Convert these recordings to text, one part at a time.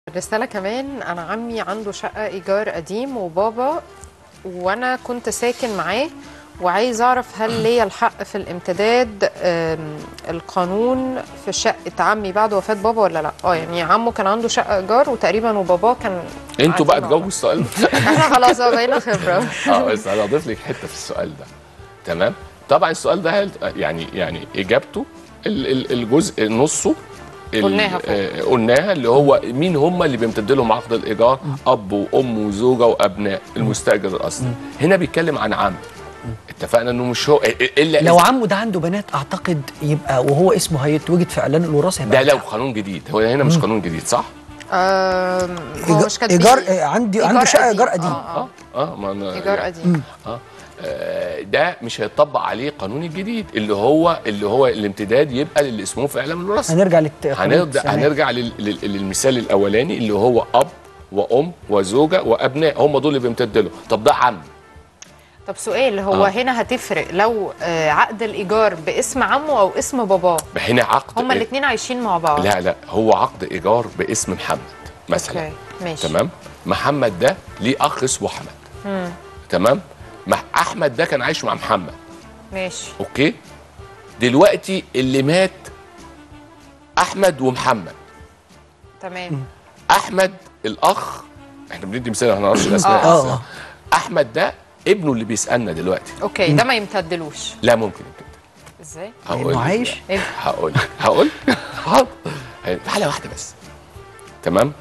رسالة كمان. أنا عمي عنده شقة إيجار قديم وبابا وأنا كنت ساكن معاه، وعايز أعرف هل ليا الحق في الامتداد القانون في شقة عمي بعد وفاة بابا ولا لأ؟ يعني عمه كان عنده شقة إيجار وتقريبا وباباه كان. انتوا بقى تجاوبوا السؤال ده. احنا خلاص بقينا خبرة. بس أنا أضيف لك حتة في السؤال ده. تمام؟ طبعا السؤال ده يعني إجابته الجزء نصه قلناها اللي هو مين هم اللي بيمتد لهم عقد الايجار؟ اب وام وزوجه وابناء المستاجر الاصلي. هنا بيتكلم عن عم. اتفقنا انه مش هو الا لو عمه ده عنده بنات اعتقد يبقى وهو اسمه هيتوجد في اعلان الوراثه. ده لو قانون جديد. هو هنا مش قانون جديد صح؟ هو مش كاتبين ايجار. عنده شقه ايجار قديم. ما أنا ايجار قديم. ده مش هيطبق عليه قانون الجديد اللي هو الامتداد يبقى للي اسمه في اعلام الوراثه. هنرجع للمثال الاولاني اللي هو اب وام وزوجه وابناء، هم دول اللي بيمتد له. طب ده عم. طب سؤال، هو هنا هتفرق لو عقد الايجار باسم عمه او اسم باباه؟ هنا عقد هما الاثنين عايشين مع بعض. لا هو عقد ايجار باسم محمد مثلا. اوكي ماشي. تمام. محمد ده ليه اخ اسمه احمد. تمام. احمد ده كان عايش مع محمد. ماشي. اوكي. دلوقتي اللي مات احمد ومحمد. تمام. احمد الاخ، احنا بندي مثال، احنا ما نعرفش الاسماء. احمد ده ابنه اللي بيسالنا دلوقتي. اوكي. ده ما يمتدلوش. لا ممكن يمتد. ازاي؟ هقول عايش. هقول حاضر. حاله واحده بس. تمام.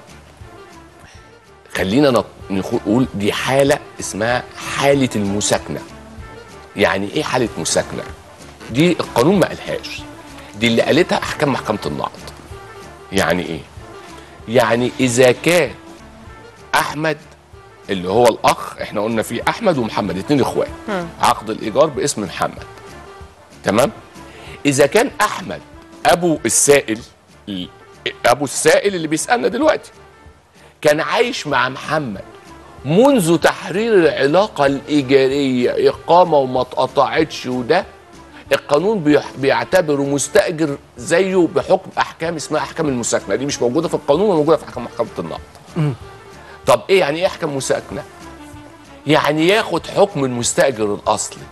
خلينا نقول دي حاله اسمها حاله المساكنه. يعني ايه حاله مساكنه؟ دي القانون ما قالهاش، دي اللي قالتها احكام محكمه النقض. يعني ايه؟ يعني اذا كان احمد اللي هو الاخ، احنا قلنا فيه احمد ومحمد اتنين اخوات، عقد الايجار باسم محمد. تمام. اذا كان احمد ابو السائل اللي بيسالنا دلوقتي كان عايش مع محمد منذ تحرير العلاقه الايجاريه اقامه وما اتقطعتش، وده القانون بيعتبره مستاجر زيه بحكم احكام اسمها احكام المساكنه. دي مش موجوده في القانون وموجوده في احكام محكمه النقض. طب ايه يعني ايه احكام مساكنه؟ يعني ياخد حكم المستاجر الاصلي.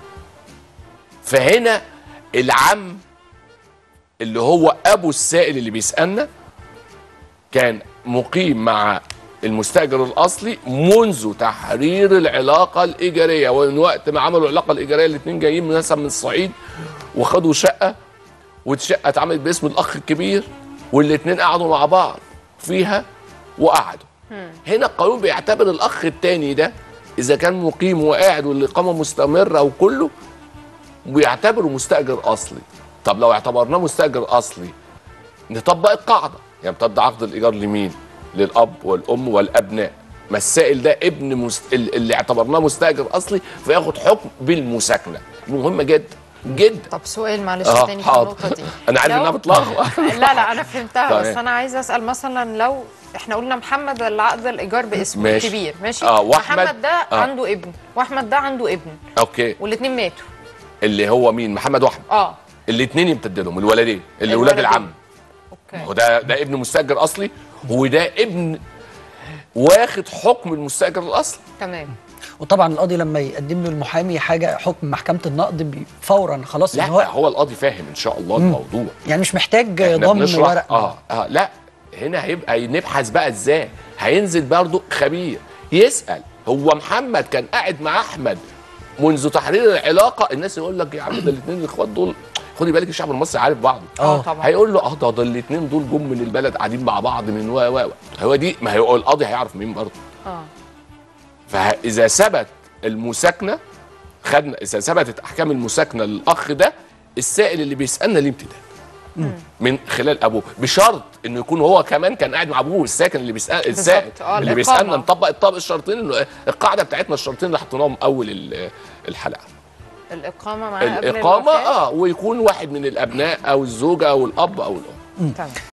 فهنا العم اللي هو ابو السائل اللي بيسالنا كان مقيم مع المستاجر الاصلي منذ تحرير العلاقه الايجاريه، ومن وقت ما عملوا العلاقه الايجاريه الاثنين جايين من الصعيد وخدوا شقه، والشقه اتعملت باسم الاخ الكبير، والاثنين قعدوا مع بعض فيها وقعدوا. هنا القانون بيعتبر الاخ الثاني ده اذا كان مقيم وقاعد والاقامه مستمره وكله بيعتبره مستاجر اصلي. طب لو اعتبرناه مستاجر اصلي نطبق القاعده، يعني بتطبق عقد الايجار لمين؟ للاب والام والابناء. ما السائل ده ابن اللي اعتبرناه مستاجر اصلي فياخد حكم بالمساكنه. مهمه جدا جدا. طب سؤال معلش تاني في النقطه دي. انا عارف انها بتلخبط. لا انا فهمتها. بس انا عايزه اسال مثلا لو احنا قلنا محمد العقد الايجار باسمه الكبير ماشي. محمد ده عنده ابن واحمد ده عنده ابن. اوكي. والاثنين ماتوا. اللي هو مين؟ محمد واحمد. الاثنين يمتد لهم الولدين اللي ولاد العم. اوكي. وده ابن مستاجر اصلي، وده ابن واخد حكم المستاجر الاصلي. تمام. وطبعا القاضي لما يقدم له المحامي حاجه حكم محكمه النقض فورا خلاص. لا هو القاضي فاهم ان شاء الله الموضوع، يعني مش محتاج ضم ورق. لا هنا هيبقى نبحث بقى ازاي. هينزل برضه خبير يسال هو محمد كان قاعد مع احمد منذ تحرير العلاقه. الناس يقول لك يا عم ده الاثنين الاخوات دول، خدي بالك الشعب المصري عارف بعضه. طبعا. هيقول له ده الاثنين دول جم من البلد قاعدين مع بعض من هو دي، ما هو القاضي هيعرف مين برضه. فاذا ثبت المساكنه اذا ثبتت احكام المساكنه للاخ ده، السائل اللي بيسالنا ليه امتداد من خلال ابوه، بشرط انه يكون هو كمان كان قاعد مع ابوه الساكن اللي بيسال السائل اللي بيسالنا. نطبق الشرطين، انه القاعده بتاعتنا الشرطين اللي حطيناهم اول الحلقه. الاقامه معاه الاقامه ويكون واحد من الابناء او الزوجه او الاب او الام. تمام.